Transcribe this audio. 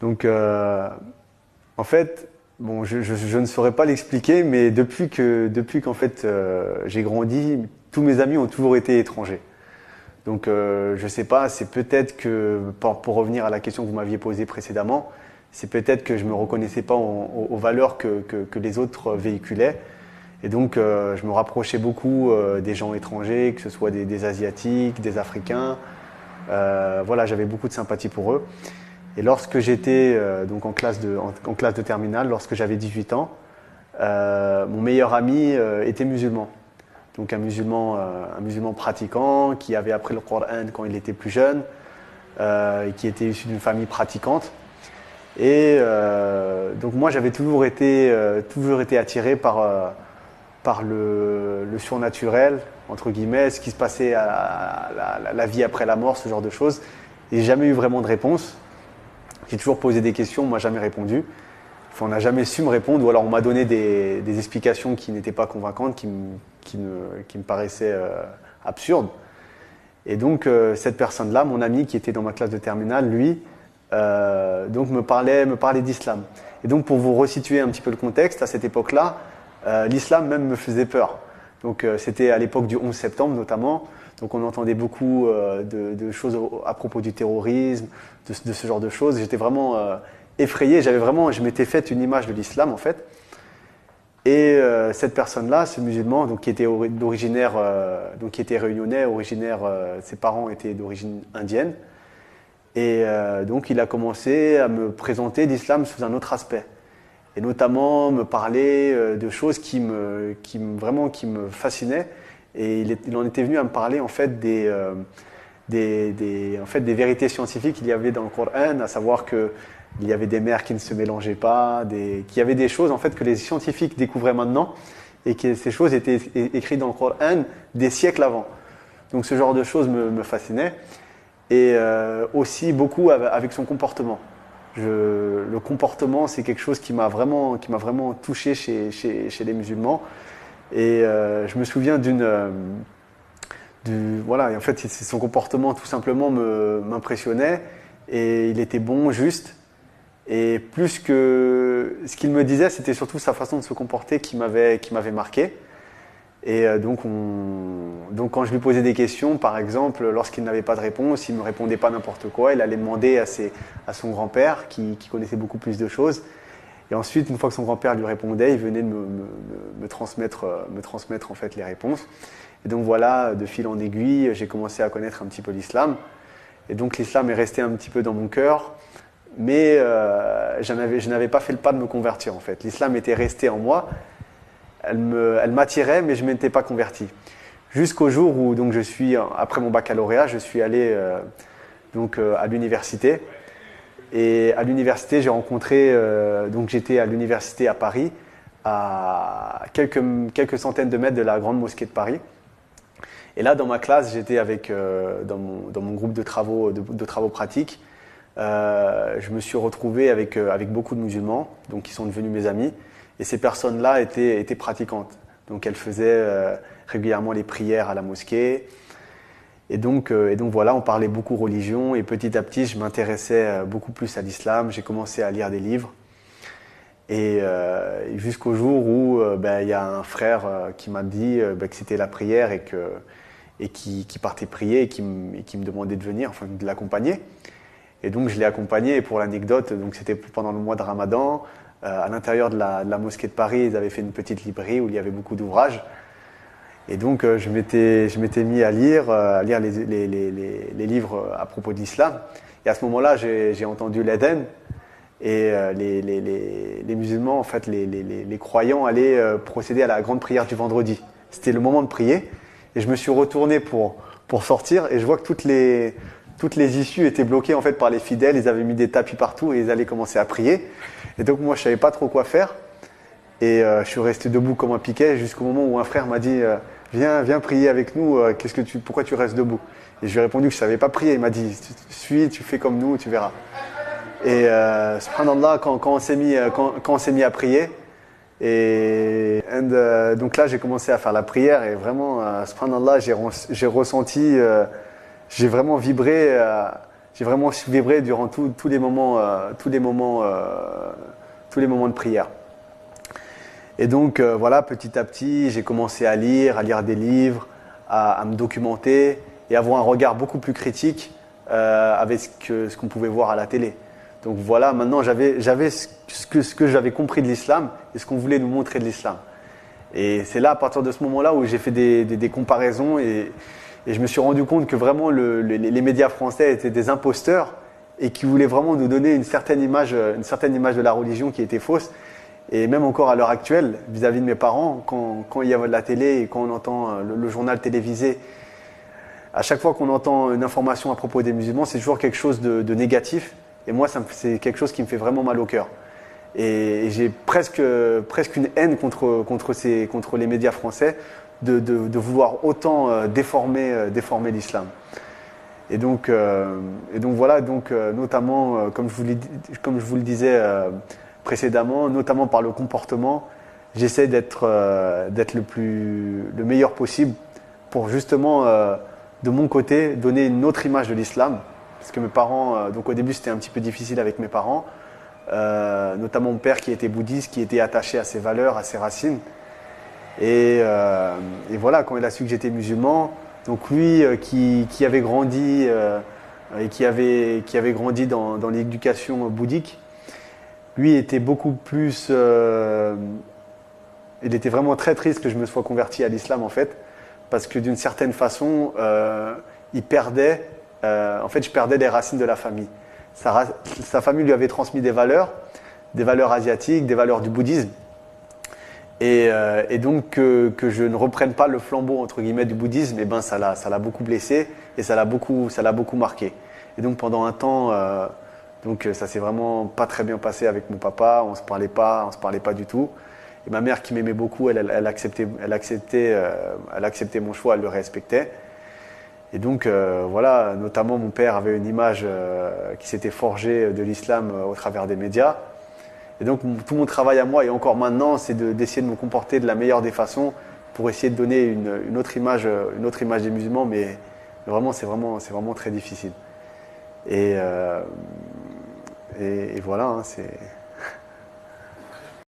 Donc, en fait, bon, je ne saurais pas l'expliquer, mais depuis qu'en fait j'ai grandi, tous mes amis ont toujours été étrangers. Donc, je sais pas, c'est peut-être que, pour revenir à la question que vous m'aviez posée précédemment, c'est peut-être que je me reconnaissais pas aux valeurs que les autres véhiculaient. Et donc, je me rapprochais beaucoup des gens étrangers, que ce soit des Asiatiques, des Africains. Voilà, j'avais beaucoup de sympathie pour eux. Et lorsque j'étais donc en classe de terminale, lorsque j'avais 18 ans, mon meilleur ami était musulman. Donc un musulman pratiquant qui avait appris le Coran quand il était plus jeune, et qui était issu d'une famille pratiquante. Et donc moi j'avais toujours été attiré par le surnaturel, entre guillemets, ce qui se passait à la vie après la mort, ce genre de choses. Et j'ai jamais eu vraiment de réponse. J'ai toujours posé des questions, on m'a jamais répondu. Enfin, on n'a jamais su me répondre, ou alors on m'a donné des explications qui n'étaient pas convaincantes, qui me paraissaient absurdes. Et donc cette personne-là, mon ami qui était dans ma classe de terminale, lui, donc me parlait d'islam. Et donc pour vous resituer un petit peu le contexte, à cette époque-là, l'islam même me faisait peur. Donc c'était à l'époque du 11 septembre notamment. Donc on entendait beaucoup de choses à propos du terrorisme, de ce genre de choses. J'étais vraiment effrayé. Je m'étais fait une image de l'islam en fait. Et cette personne-là, ce musulman, donc qui était donc qui était réunionnais, ses parents étaient d'origine indienne. Et donc il a commencé à me présenter l'islam sous un autre aspect. Et notamment me parler de choses qui me fascinaient. Et il en était venu à me parler en fait des vérités scientifiques qu'il y avait dans le Coran, à savoir que il y avait des mers qui ne se mélangeaient pas, qu'il y avait des choses en fait que les scientifiques découvraient maintenant, et que ces choses étaient écrites dans le Coran des siècles avant. Donc ce genre de choses me fascinait, et aussi beaucoup avec son comportement. Le comportement, c'est quelque chose qui m'a vraiment touché chez les musulmans. Et je me souviens voilà, et en fait, son comportement tout simplement m'impressionnait, et il était bon, juste. Et plus que ce qu'il me disait, c'était surtout sa façon de se comporter qui m'avait marqué. Et donc quand je lui posais des questions, par exemple, lorsqu'il n'avait pas de réponse, il ne me répondait pas n'importe quoi, il allait demander à son grand-père qui connaissait beaucoup plus de choses. Et ensuite, une fois que son grand-père lui répondait, il venait de me transmettre en fait les réponses. Et donc voilà, de fil en aiguille, j'ai commencé à connaître un petit peu l'islam. Et donc l'islam est resté un petit peu dans mon cœur, mais je n'avais pas fait le pas de me convertir en fait. L'islam était resté en moi, elle m'attirait, mais je ne m'étais pas converti. Jusqu'au jour où, donc, après mon baccalauréat, je suis allé à l'université. Et à l'université, j'ai rencontré, donc j'étais à l'université à Paris, à quelques centaines de mètres de la grande mosquée de Paris. Et là, dans ma classe, j'étais dans mon groupe de travaux pratiques. Je me suis retrouvé avec beaucoup de musulmans, donc qui sont devenus mes amis. Et ces personnes-là étaient pratiquantes. Donc elles faisaient régulièrement les prières à la mosquée. Et donc voilà, on parlait beaucoup religion, et petit à petit, je m'intéressais beaucoup plus à l'islam. J'ai commencé à lire des livres. Et jusqu'au jour où il y a un frère qui m'a dit que c'était la prière, et qui partait prier, et qui me demandait de venir, enfin de l'accompagner. Et donc je l'ai accompagné, et pour l'anecdote, donc c'était pendant le mois de Ramadan, à l'intérieur de la mosquée de Paris, ils avaient fait une petite librairie où il y avait beaucoup d'ouvrages. Et donc je m'étais mis à lire les livres à propos de l'islam. Et à ce moment-là, j'ai entendu l'Adhan, et les musulmans, en fait, les croyants allaient procéder à la grande prière du vendredi. C'était le moment de prier, et je me suis retourné pour sortir, et je vois que toutes les issues étaient bloquées en fait par les fidèles. Ils avaient mis des tapis partout, et ils allaient commencer à prier. Et donc moi, je savais pas trop quoi faire, et je suis resté debout comme un piquet jusqu'au moment où un frère m'a dit viens prier avec nous, pourquoi tu restes debout? Et je lui ai répondu que je savais pas prier. Il m'a dit tu fais comme nous, tu verras. Et subhanallah, quand on s'est mis à prier, donc là j'ai commencé à faire la prière, et vraiment subhanallah, j'ai ressenti, j'ai vraiment vibré, j'ai vraiment vibré durant tous les moments, tous les moments de prière. Et donc voilà, petit à petit, j'ai commencé à lire des livres, à me documenter et avoir un regard beaucoup plus critique avec ce qu'on pouvait voir à la télé. Donc voilà, maintenant j'avais ce que j'avais compris de l'islam et ce qu'on voulait nous montrer de l'islam. Et c'est là, à partir de ce moment-là, où j'ai fait des comparaisons et je me suis rendu compte que vraiment les médias français étaient des imposteurs et qui voulaient vraiment nous donner une certaine image de la religion qui était fausse. Et même encore à l'heure actuelle, vis-à-vis de mes parents, quand il y a de la télé et quand on entend le journal télévisé, à chaque fois qu'on entend une information à propos des musulmans, c'est toujours quelque chose de négatif. Et moi, c'est quelque chose qui me fait vraiment mal au cœur. Et j'ai presque une haine contre les médias français de vouloir autant déformer l'islam. Et donc voilà, notamment, comme je vous le disais précédemment, notamment par le comportement, j'essaie d'être le meilleur possible pour justement, de mon côté, donner une autre image de l'islam. Parce que mes parents, donc au début c'était un petit peu difficile avec mes parents, notamment mon père qui était bouddhiste, qui était attaché à ses valeurs, à ses racines. Et voilà, quand il a su que j'étais musulman, donc lui qui avait grandi et qui avait grandi dans l'éducation bouddhique, lui était beaucoup plus. Il était vraiment très triste que je me sois converti à l'islam en fait, parce que d'une certaine façon, il perdait. En fait, je perdais les racines de la famille. Sa famille lui avait transmis des valeurs asiatiques, des valeurs du bouddhisme. Et donc que je ne reprenne pas le flambeau entre guillemets du bouddhisme, et ben ça l'a beaucoup blessé et ça l'a beaucoup marqué. Et donc pendant un temps, donc ça s'est vraiment pas très bien passé avec mon papa. On se parlait pas du tout. Et ma mère qui m'aimait beaucoup, elle acceptait mon choix, elle le respectait. Et donc voilà, notamment mon père avait une image qui s'était forgée de l'islam au travers des médias. Et donc tout mon travail à moi et encore maintenant, c'est d'essayer de me comporter de la meilleure des façons pour essayer de donner une autre image des musulmans, mais vraiment c'est vraiment très difficile. Et voilà, hein, c'est